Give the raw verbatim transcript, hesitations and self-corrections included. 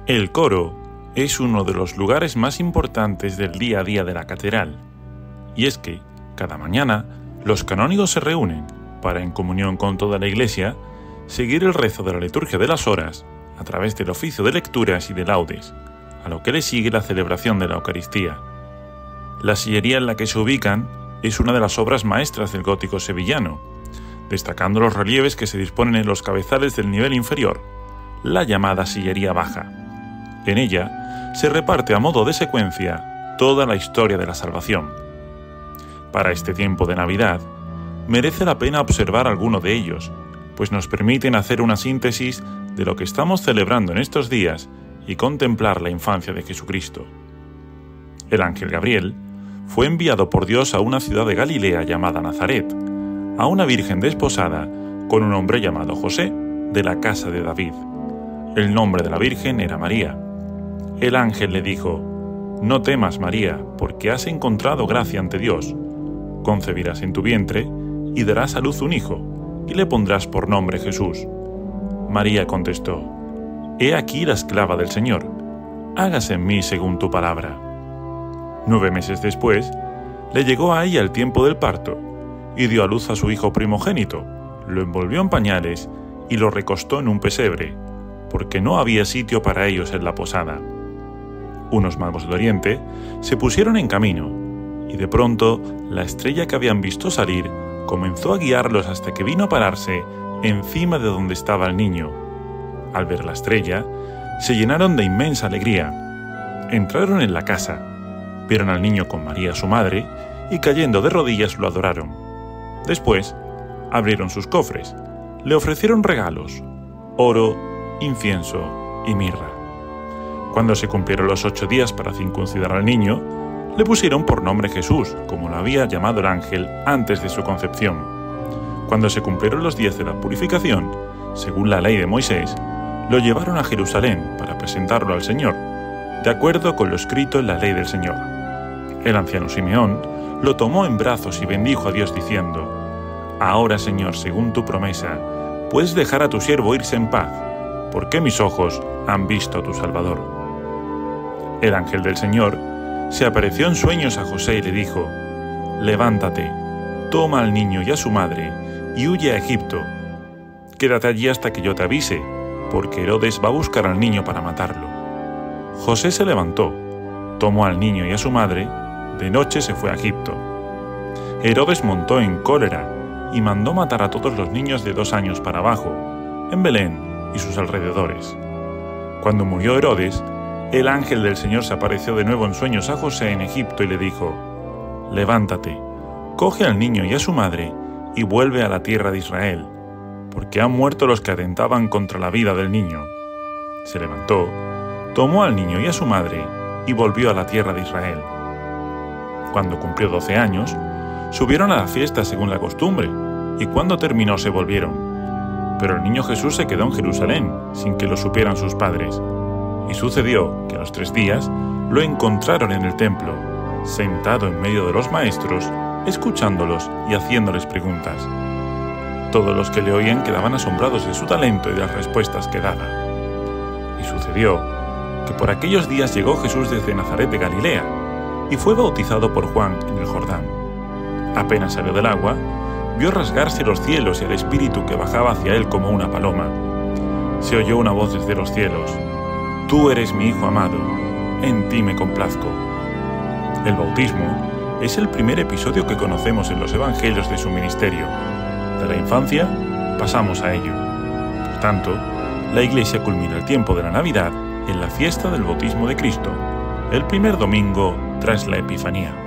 El coro es uno de los lugares más importantes del día a día de la catedral, y es que, cada mañana, los canónigos se reúnen para, en comunión con toda la Iglesia, seguir el rezo de la liturgia de las horas a través del oficio de lecturas y de laudes, a lo que le sigue la celebración de la Eucaristía. La sillería en la que se ubican es una de las obras maestras del gótico sevillano, destacando los relieves que se disponen en los cabezales del nivel inferior, la llamada sillería baja. En ella se reparte a modo de secuencia toda la historia de la salvación. Para este tiempo de Navidad, merece la pena observar alguno de ellos, pues nos permiten hacer una síntesis de lo que estamos celebrando en estos días y contemplar la infancia de Jesucristo. El ángel Gabriel fue enviado por Dios a una ciudad de Galilea llamada Nazaret, a una virgen desposada con un hombre llamado José, de la casa de David. El nombre de la virgen era María. El ángel le dijo: «No temas, María, porque has encontrado gracia ante Dios. Concebirás en tu vientre y darás a luz un hijo, y le pondrás por nombre Jesús». María contestó: «He aquí la esclava del Señor, hágase en mí según tu palabra». Nueve meses después, le llegó a ella el tiempo del parto, y dio a luz a su hijo primogénito, lo envolvió en pañales y lo recostó en un pesebre, porque no había sitio para ellos en la posada. Unos magos de Oriente se pusieron en camino, y de pronto la estrella que habían visto salir comenzó a guiarlos hasta que vino a pararse encima de donde estaba el niño. Al ver la estrella, se llenaron de inmensa alegría. Entraron en la casa, vieron al niño con María su madre, y cayendo de rodillas lo adoraron. Después, abrieron sus cofres, le ofrecieron regalos: oro, incienso y mirra. Cuando se cumplieron los ocho días para circuncidar al niño, le pusieron por nombre Jesús, como lo había llamado el ángel antes de su concepción. Cuando se cumplieron los días de la purificación, según la ley de Moisés, lo llevaron a Jerusalén para presentarlo al Señor, de acuerdo con lo escrito en la ley del Señor. El anciano Simeón lo tomó en brazos y bendijo a Dios diciendo: «Ahora, Señor, según tu promesa, puedes dejar a tu siervo irse en paz, porque mis ojos han visto a tu Salvador». El ángel del Señor se apareció en sueños a José y le dijo: «Levántate, toma al niño y a su madre y huye a Egipto. Quédate allí hasta que yo te avise, porque Herodes va a buscar al niño para matarlo». José se levantó, tomó al niño y a su madre, de noche se fue a Egipto. Herodes montó en cólera y mandó matar a todos los niños de dos años para abajo, en Belén y sus alrededores. Cuando murió Herodes, el ángel del Señor se apareció de nuevo en sueños a José en Egipto y le dijo: «Levántate, coge al niño y a su madre y vuelve a la tierra de Israel, porque han muerto los que atentaban contra la vida del niño». Se levantó, tomó al niño y a su madre y volvió a la tierra de Israel. Cuando cumplió doce años, subieron a la fiesta según la costumbre, y cuando terminó se volvieron. Pero el niño Jesús se quedó en Jerusalén, sin que lo supieran sus padres. Y sucedió que a los tres días lo encontraron en el templo, sentado en medio de los maestros, escuchándolos y haciéndoles preguntas. Todos los que le oían quedaban asombrados de su talento y de las respuestas que daba. Y sucedió que por aquellos días llegó Jesús desde Nazaret de Galilea, y fue bautizado por Juan en el Jordán. Apenas salió del agua, vio rasgarse los cielos y el Espíritu que bajaba hacia él como una paloma. Se oyó una voz desde los cielos: «Tú eres mi Hijo amado, en ti me complazco». El bautismo es el primer episodio que conocemos en los evangelios de su ministerio. De la infancia pasamos a ello. Por tanto, la Iglesia culmina el tiempo de la Navidad en la fiesta del bautismo de Cristo, el primer domingo tras la Epifanía.